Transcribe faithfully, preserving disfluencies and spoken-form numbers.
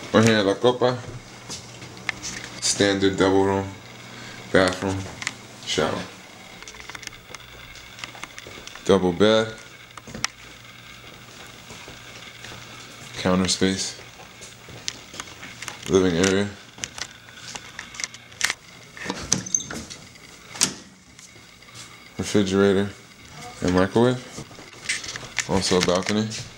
We're here at La Copa. Standard double room, bathroom, shower. Double bed. Counter space. Living area. Refrigerator and microwave. Also a balcony.